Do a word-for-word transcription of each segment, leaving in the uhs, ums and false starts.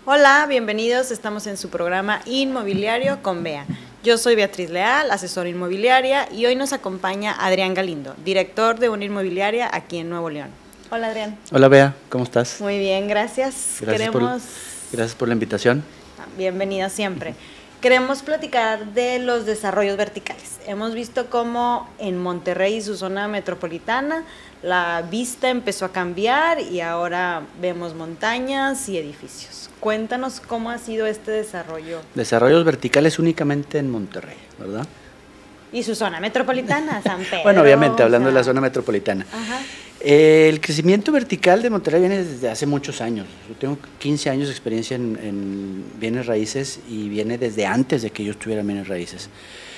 Hola, bienvenidos, estamos en su programa Inmobiliario con Bea. Yo soy Beatriz Leal, asesora inmobiliaria, y hoy nos acompaña Adrián Galindo, director de una inmobiliaria aquí en Nuevo León. Hola, Adrián. Hola, Bea, ¿cómo estás? Muy bien, gracias. Gracias, Queremos... por, gracias por la invitación. Bienvenida siempre. Queremos platicar de los desarrollos verticales. Hemos visto cómo en Monterrey y su zona metropolitana la vista empezó a cambiar y ahora vemos montañas y edificios. Cuéntanos cómo ha sido este desarrollo. Desarrollos verticales únicamente en Monterrey, ¿verdad? Y su zona metropolitana, San Pedro. Bueno, obviamente, hablando o sea... de la zona metropolitana. Ajá. Eh, el crecimiento vertical de Monterrey viene desde hace muchos años. Yo tengo quince años de experiencia en, en bienes raíces y viene desde antes de que yo estuviera en bienes raíces.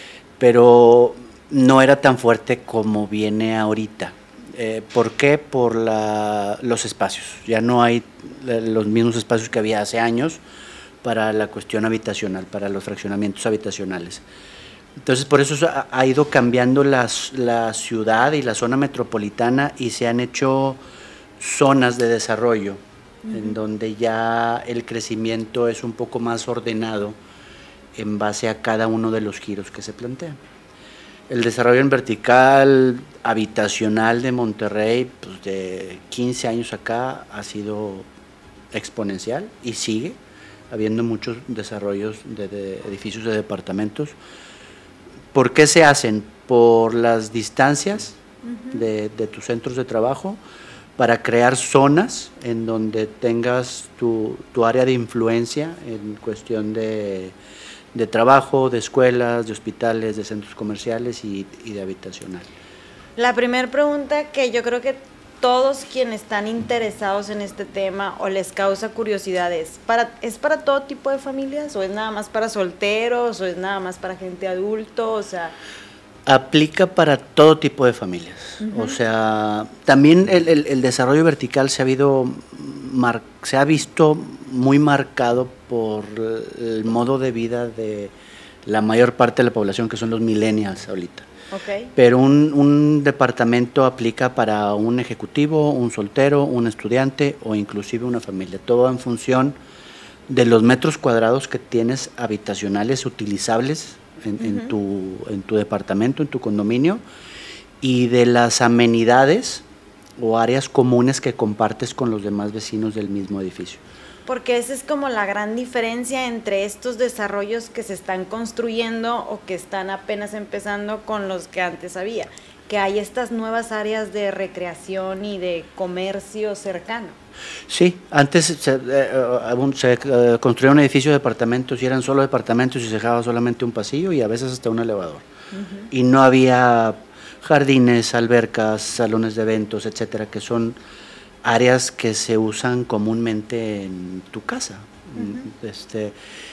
Pero no era tan fuerte como viene ahorita. Eh, ¿Por qué? Por la, los espacios. Ya no hay los mismos espacios que había hace años para la cuestión habitacional, para los fraccionamientos habitacionales. Entonces, por eso ha, ha ido cambiando las, la ciudad y la zona metropolitana y se han hecho zonas de desarrollo, uh-huh, en donde ya el crecimiento es un poco más ordenado en base a cada uno de los giros que se plantean. El desarrollo en vertical habitacional de Monterrey, pues de quince años acá, ha sido exponencial y sigue habiendo muchos desarrollos de, de edificios de departamentos. ¿Por qué se hacen? Por las distancias, uh-huh, de, de tus centros de trabajo, para crear zonas en donde tengas tu, tu área de influencia en cuestión de, de trabajo, de escuelas, de hospitales, de centros comerciales y, y de habitacional. La primera pregunta que yo creo que todos quienes están interesados en este tema o les causa curiosidad es, ¿para, ¿es para todo tipo de familias o es nada más para solteros o es nada más para gente adulto? O sea, aplica para todo tipo de familias. Uh-huh. O sea, también el, el, el desarrollo vertical se ha, habido mar, se ha visto muy marcado por el modo de vida de la mayor parte de la población, que son los millennials ahorita. Okay. Pero un, un departamento aplica para un ejecutivo, un soltero, un estudiante o inclusive una familia. Todo en función de los metros cuadrados que tienes habitacionales utilizables en, uh-huh, en, tu, en tu departamento, en tu condominio, y de las amenidades o áreas comunes que compartes con los demás vecinos del mismo edificio. Porque esa es como la gran diferencia entre estos desarrollos que se están construyendo o que están apenas empezando con los que antes había, que hay estas nuevas áreas de recreación y de comercio cercano. Sí, antes se, eh, se eh, construía un edificio de departamentos y eran solo departamentos y se dejaba solamente un pasillo y a veces hasta un elevador. Uh-huh. Y no había jardines, albercas, salones de eventos, etcétera, que son áreas que se usan comúnmente en tu casa. Uh-huh. Este,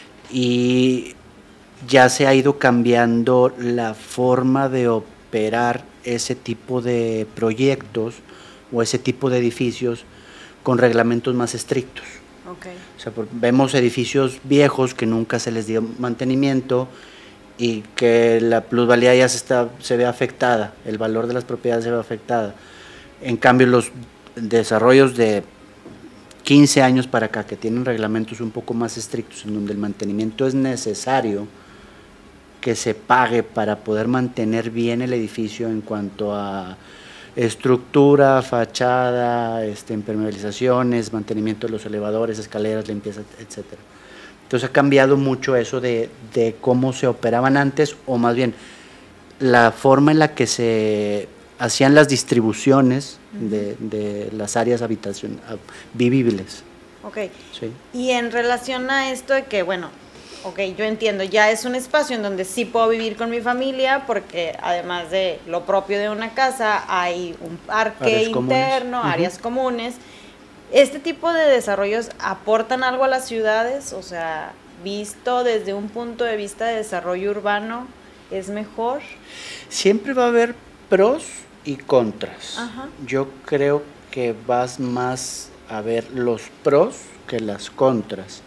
y ya se ha ido cambiando la forma de operar ese tipo de proyectos o ese tipo de edificios con reglamentos más estrictos. Okay. O sea, por, vemos edificios viejos que nunca se les dio mantenimiento y que la plusvalía ya se, está, se ve afectada, el valor de las propiedades se ve afectada. En cambio, los desarrollos de quince años para acá, que tienen reglamentos un poco más estrictos, en donde el mantenimiento es necesario que se pague para poder mantener bien el edificio en cuanto a estructura, fachada, este, impermeabilizaciones, mantenimiento de los elevadores, escaleras, limpieza, etcétera. Entonces ha cambiado mucho eso de, de cómo se operaban antes, o más bien la forma en la que se hacían las distribuciones de, de las áreas habitación, vivibles. Ok. Sí. Y en relación a esto de que, bueno, ok, yo entiendo, ya es un espacio en donde sí puedo vivir con mi familia porque además de lo propio de una casa hay un parque áreas interno, comunes. áreas Uh-huh. comunes. ¿Este tipo de desarrollos aportan algo a las ciudades? O sea, visto desde un punto de vista de desarrollo urbano, ¿es mejor? Siempre va a haber pros y contras. Ajá. Yo creo que vas más a ver los pros que las contras.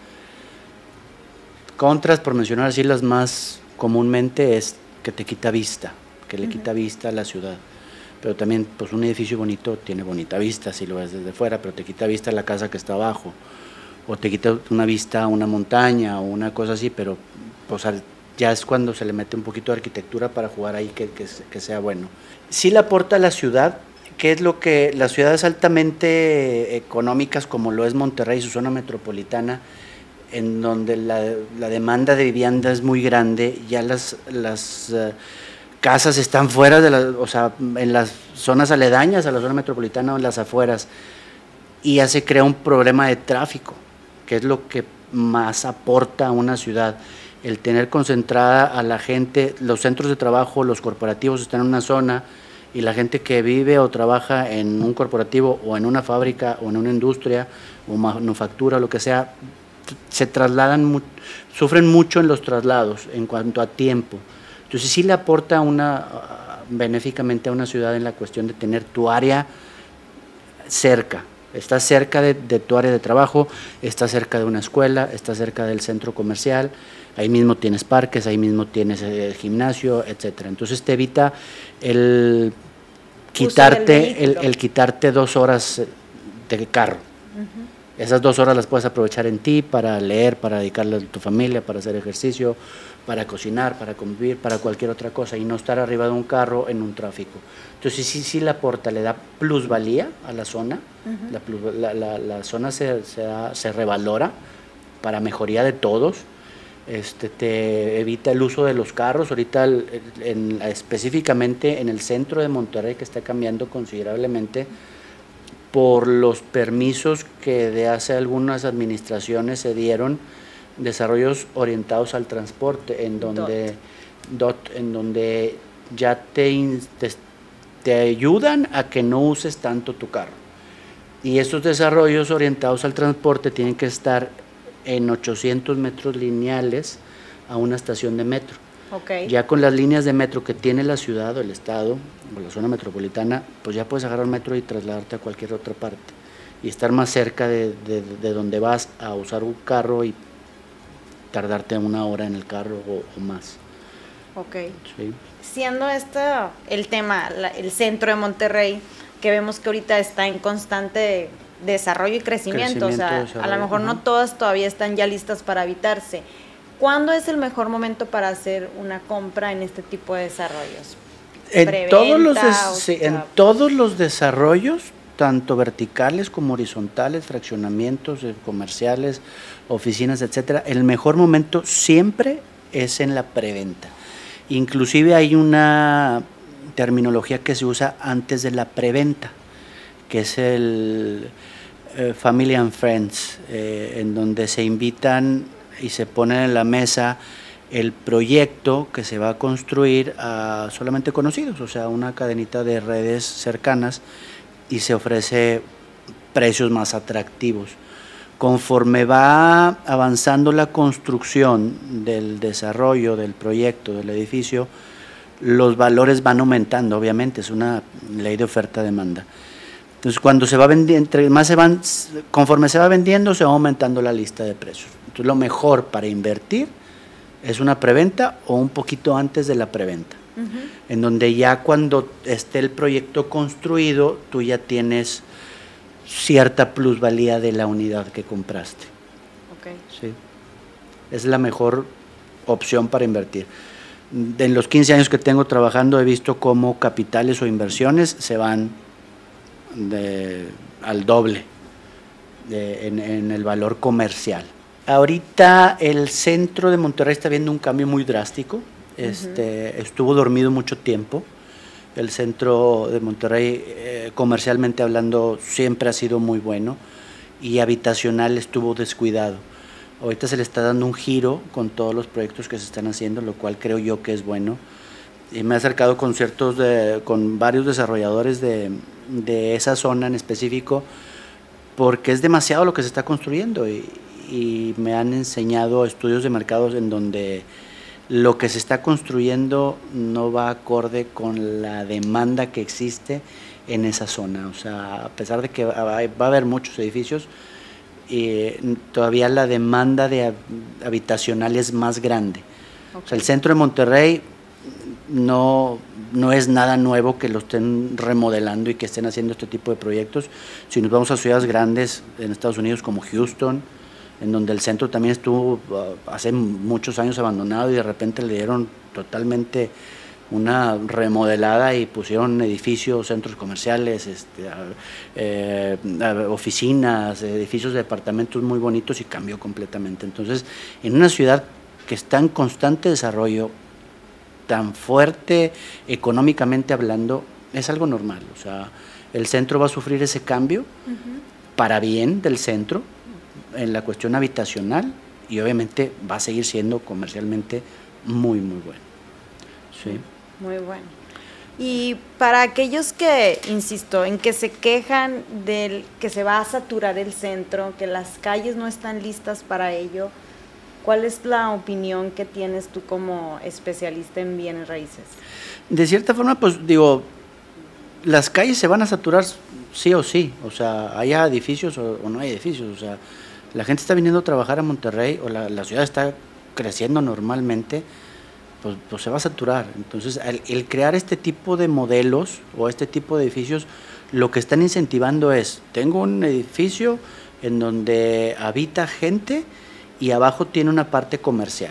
Contras, por mencionar así las más comúnmente, es que te quita vista, que le uh-huh. quita vista a la ciudad. Pero también, pues un edificio bonito tiene bonita vista si lo ves desde fuera, pero te quita vista la casa que está abajo. o te quita una vista a una montaña o una cosa así, pero pues, ya es cuando se le mete un poquito de arquitectura para jugar ahí que, que, que sea bueno. Sí le aporta a la ciudad, que es lo que las ciudades altamente económicas como lo es Monterrey, su zona metropolitana, en donde la, la demanda de vivienda es muy grande, ya las, las uh, casas están fuera de la, o sea, en las zonas aledañas a la zona metropolitana o en las afueras, y ya se crea un problema de tráfico, que es lo que más aporta a una ciudad, el tener concentrada a la gente, los centros de trabajo, los corporativos están en una zona, y la gente que vive o trabaja en un corporativo o en una fábrica o en una industria o manufactura o lo que sea, se trasladan, sufren mucho en los traslados en cuanto a tiempo. Entonces sí le aporta una, uh, benéficamente a una ciudad en la cuestión de tener tu área cerca. Estás cerca de, de tu área de trabajo, estás cerca de una escuela, estás cerca del centro comercial, ahí mismo tienes parques, ahí mismo tienes el gimnasio, etcétera. Entonces te evita el quitarte, el, el quitarte dos horas de carro. Uh-huh. Esas dos horas las puedes aprovechar en ti para leer, para dedicarle a tu familia, para hacer ejercicio, para cocinar, para convivir, para cualquier otra cosa y no estar arriba de un carro en un tráfico. Entonces sí, sí le aporta, le da plusvalía a la zona, uh-huh. la, plus, la, la, la zona se, se, da, se revalora para mejoría de todos, este, te evita el uso de los carros, ahorita el, en, específicamente en el centro de Monterrey que está cambiando considerablemente por los permisos que de hace algunas administraciones se dieron, desarrollos orientados al transporte, en donde, dot. Dot, en donde ya te, te, te ayudan a que no uses tanto tu carro. Y estos desarrollos orientados al transporte tienen que estar en ochocientos metros lineales a una estación de metro. Okay. Ya con las líneas de metro que tiene la ciudad o el estado o la zona metropolitana, pues ya puedes agarrar un metro y trasladarte a cualquier otra parte y estar más cerca de, de, de donde vas a usar un carro y tardarte una hora en el carro o, o más. Ok. Sí. Siendo este el tema, la, el centro de Monterrey, que vemos que ahorita está en constante desarrollo y crecimiento, crecimiento o sea, a lo mejor uh-huh. no todas todavía están ya listas para habitarse. ¿Cuándo es el mejor momento para hacer una compra en este tipo de desarrollos? En todos, los des- sí, en todos los desarrollos, tanto verticales como horizontales, fraccionamientos comerciales, oficinas, etcétera, el mejor momento siempre es en la preventa. Inclusive hay una terminología que se usa antes de la preventa, que es el eh, Family and Friends, eh, en donde se invitan y se ponen en la mesa el proyecto que se va a construir a solamente conocidos, o sea, una cadenita de redes cercanas, y se ofrece precios más atractivos. Conforme va avanzando la construcción del desarrollo del proyecto, del edificio, los valores van aumentando, obviamente, es una ley de oferta-demanda. Entonces, cuando se va vendiendo, entre más se van, conforme se va vendiendo, se va aumentando la lista de precios. Entonces, lo mejor para invertir es una preventa o un poquito antes de la preventa, uh-huh. en donde ya cuando esté el proyecto construido, tú ya tienes cierta plusvalía de la unidad que compraste. Okay. Sí. Es la mejor opción para invertir. En los quince años que tengo trabajando he visto cómo capitales o inversiones se van de, al doble de, en, en el valor comercial. Ahorita el centro de Monterrey está viendo un cambio muy drástico. Este, uh-huh. Estuvo dormido mucho tiempo. El centro de Monterrey, eh, comercialmente hablando, siempre ha sido muy bueno y habitacional estuvo descuidado. Ahorita se le está dando un giro con todos los proyectos que se están haciendo, lo cual creo yo que es bueno. Y me he acercado con, ciertos de, con varios desarrolladores de, de esa zona en específico, porque es demasiado lo que se está construyendo y, y me han enseñado estudios de mercados en donde lo que se está construyendo no va acorde con la demanda que existe en esa zona. O sea, a pesar de que va a haber muchos edificios, eh, todavía la demanda de habitacional es más grande. Okay. O sea, el centro de Monterrey no, no es nada nuevo que lo estén remodelando y que estén haciendo este tipo de proyectos. Si nos vamos a ciudades grandes en Estados Unidos como Houston, en donde el centro también estuvo uh, hace muchos años abandonado y de repente le dieron totalmente una remodelada y pusieron edificios, centros comerciales, este, eh, oficinas, edificios de departamentos muy bonitos y cambió completamente. Entonces, en una ciudad que está en constante desarrollo, tan fuerte económicamente hablando, es algo normal. O sea, el centro va a sufrir ese cambio uh-huh. para bien del centro en la cuestión habitacional y obviamente va a seguir siendo comercialmente muy, muy bueno. Sí. Muy bueno. Y para aquellos que, insisto, en que se quejan del que se va a saturar el centro, que las calles no están listas para ello, ¿cuál es la opinión que tienes tú como especialista en bienes raíces? De cierta forma, pues digo, las calles se van a saturar sí o sí, o sea, haya edificios o, o no hay edificios, o sea, la gente está viniendo a trabajar a Monterrey o la, la ciudad está creciendo normalmente, Pues, pues se va a saturar. Entonces, el, el crear este tipo de modelos o este tipo de edificios, lo que están incentivando es, tengo un edificio en donde habita gente y abajo tiene una parte comercial.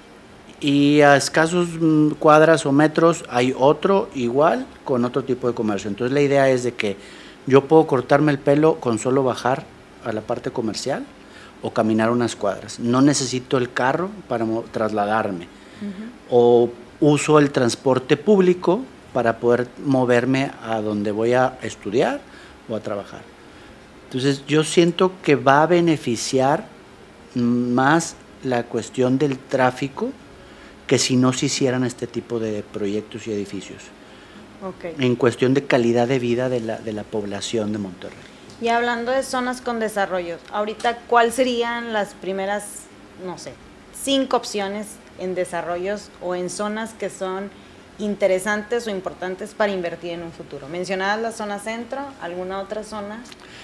Y a escasos cuadras o metros hay otro igual con otro tipo de comercio. Entonces, la idea es de que yo puedo cortarme el pelo con solo bajar a la parte comercial o caminar unas cuadras. No necesito el carro para trasladarme. Uh-huh. O uso el transporte público para poder moverme a donde voy a estudiar o a trabajar. Entonces yo siento que va a beneficiar más la cuestión del tráfico que si no se hicieran este tipo de proyectos y edificios. Okay. En cuestión de calidad de vida de la, de la población de Monterrey. Y hablando de zonas con desarrollo, ahorita, ¿cuáles serían las primeras, no sé, cinco opciones en desarrollos o en zonas que son interesantes o importantes para invertir en un futuro? ¿Mencionabas la zona centro? ¿Alguna otra zona?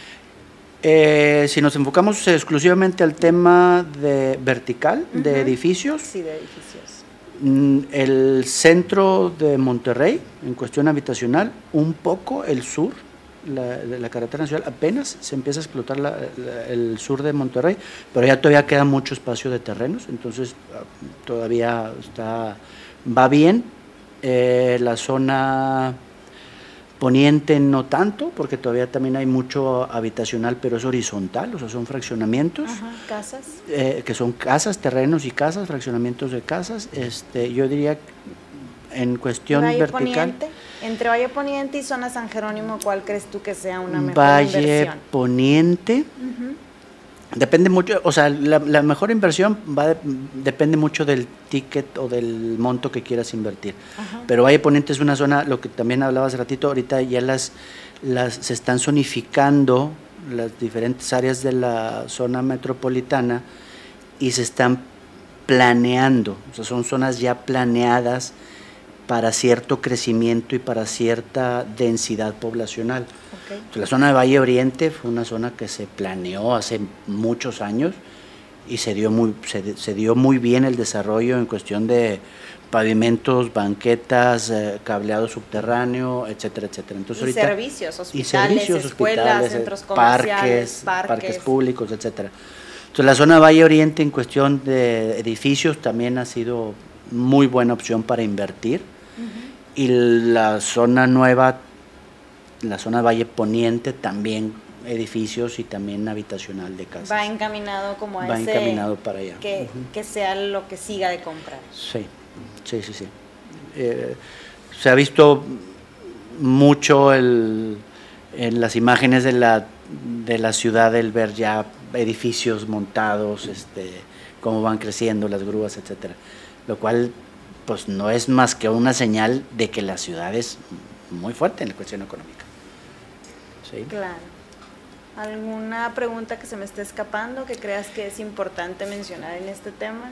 Eh, si nos enfocamos exclusivamente al tema de vertical, uh-huh. de edificios. Sí, de edificios. El centro de Monterrey, en cuestión habitacional, un poco el sur, la, la carretera nacional, apenas se empieza a explotar la, la, el sur de Monterrey, pero ya todavía queda mucho espacio de terrenos, entonces todavía está, va bien. Eh, la zona poniente no tanto, porque todavía también hay mucho habitacional, pero es horizontal, o sea, son fraccionamientos. Ajá, casas. Eh, que son casas, terrenos y casas, fraccionamientos de casas. Este, yo diría, en cuestión Valle vertical. Poniente, entre Valle Poniente y zona San Jerónimo, ¿cuál crees tú que sea una mejor Valle inversión? Valle Poniente. Uh-huh. Depende mucho, o sea, la, la mejor inversión va de, depende mucho del ticket o del monto que quieras invertir. Ajá. Pero Valle Poniente es una zona, lo que también hablaba hace ratito, ahorita ya las, las se están zonificando las diferentes áreas de la zona metropolitana y se están planeando, o sea, son zonas ya planeadas para cierto crecimiento y para cierta densidad poblacional. Okay. Entonces, la zona de Valle Oriente fue una zona que se planeó hace muchos años y se dio muy, se, se dio muy bien el desarrollo en cuestión de pavimentos, banquetas, eh, cableado subterráneo, etcétera, etcétera. Entonces, y, ahorita, servicios, hospitales, y servicios, escuelas, hospitales, centros comerciales, parques, parques, parques públicos, etcétera. Entonces, la zona de Valle Oriente en cuestión de edificios también ha sido muy buena opción para invertir. Uh-huh. Y la zona nueva, la zona de Valle Poniente, también edificios y también habitacional de casas. Va encaminado como a Va ese, encaminado para allá. Que, uh-huh. que sea lo que siga de comprar. Sí, sí, sí, sí. Eh, se ha visto mucho el, en las imágenes de la, de la ciudad, el ver ya edificios montados, este, cómo van creciendo las grúas, etcétera. Lo cual pues no es más que una señal de que la ciudad es muy fuerte en la cuestión económica. ¿Sí? Claro. ¿Alguna pregunta que se me esté escapando que creas que es importante mencionar en este tema?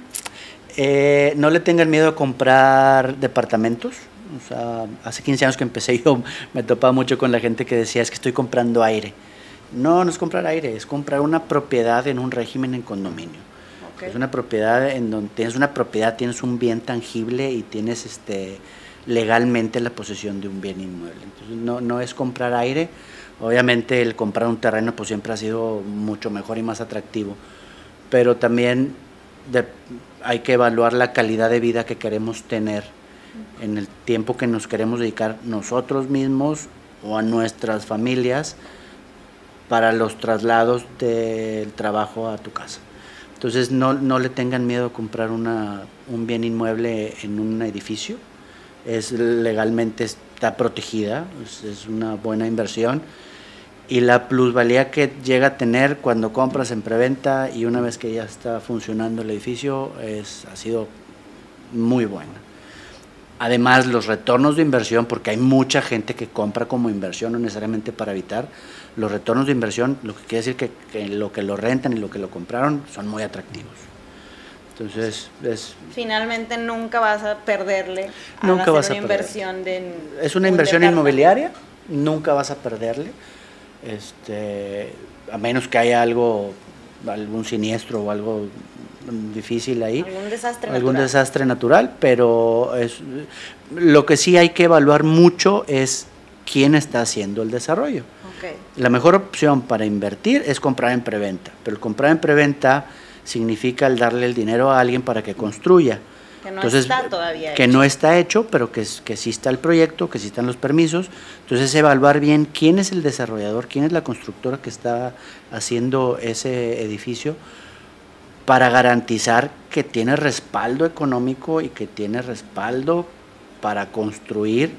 Eh, no le tengan miedo a comprar departamentos. O sea, hace quince años que empecé yo me topaba mucho con la gente que decía, es que estoy comprando aire. No, no es comprar aire, es comprar una propiedad en un régimen en condominio. Es una propiedad en donde tienes una propiedad, tienes un bien tangible y tienes este legalmente la posesión de un bien inmueble. Entonces no, no es comprar aire. Obviamente el comprar un terreno pues siempre ha sido mucho mejor y más atractivo, pero también de, hay que evaluar la calidad de vida que queremos tener en el tiempo que nos queremos dedicar nosotros mismos o a nuestras familias para los traslados del trabajo a tu casa. Entonces no, no le tengan miedo a comprar una, un bien inmueble en un edificio, es legalmente está protegida, es, es una buena inversión, y la plusvalía que llega a tener cuando compras en preventa y una vez que ya está funcionando el edificio es, ha sido muy buena. Además, los retornos de inversión, porque hay mucha gente que compra como inversión, no necesariamente para habitar, los retornos de inversión, lo que quiere decir que, que lo que lo rentan y lo que lo compraron son muy atractivos. Entonces, es... Finalmente nunca vas a perderle a nunca hacer vas una a inversión de... Es una un inversión departamento. inmobiliaria, nunca vas a perderle, este, a menos que haya algo, algún siniestro o algo difícil ahí, algún desastre algún natural. desastre natural, pero es, lo que sí hay que evaluar mucho es quién está haciendo el desarrollo. Okay. La mejor opción para invertir es comprar en preventa, pero el comprar en preventa significa el darle el dinero a alguien para que construya. Que no Entonces, está todavía que hecho. no está hecho, pero que, que sí está el proyecto, que sí están los permisos. Entonces, evaluar bien quién es el desarrollador, quién es la constructora que está haciendo ese edificio, para garantizar que tiene respaldo económico y que tiene respaldo para construir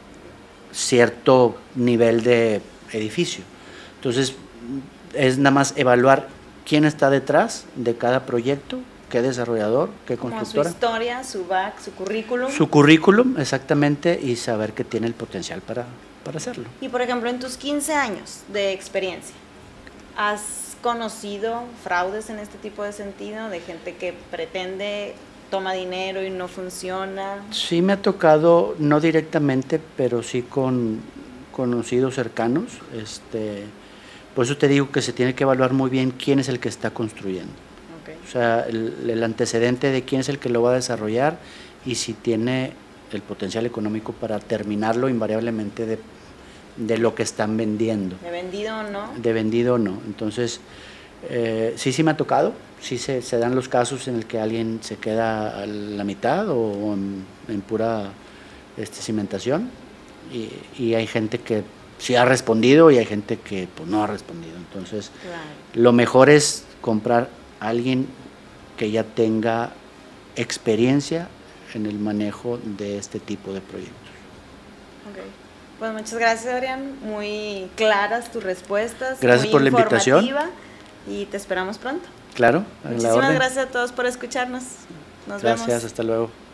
cierto nivel de edificio. Entonces, es nada más evaluar quién está detrás de cada proyecto, qué desarrollador, qué constructora. Como su historia, su back, su currículum. Su currículum, exactamente, y saber que tiene el potencial para, para hacerlo. Y por ejemplo, en tus quince años de experiencia, ¿has conocido fraudes en este tipo de sentido? De gente que pretende, toma dinero y no funciona. Sí me ha tocado, no directamente, pero sí con conocidos cercanos. Este, por eso te digo que se tiene que evaluar muy bien quién es el que está construyendo. Okay. O sea, el, el antecedente de quién es el que lo va a desarrollar y si tiene el potencial económico para terminarlo invariablemente de, de lo que están vendiendo. ¿De vendido o no? De vendido o no. Entonces, eh, sí, sí me ha tocado, sí se, se dan los casos en el que alguien se queda a la mitad o en, en pura este, cimentación y, y hay gente que sí ha respondido y hay gente que pues, no ha respondido. Entonces, claro, lo mejor es comprar a alguien que ya tenga experiencia en el manejo de este tipo de proyectos. Okay. Pues muchas gracias, Adrián, muy claras tus respuestas. Gracias muy por la invitación. Y te esperamos pronto. Claro, a la Muchísimas orden. gracias a todos por escucharnos. Nos Gracias, vemos. hasta luego.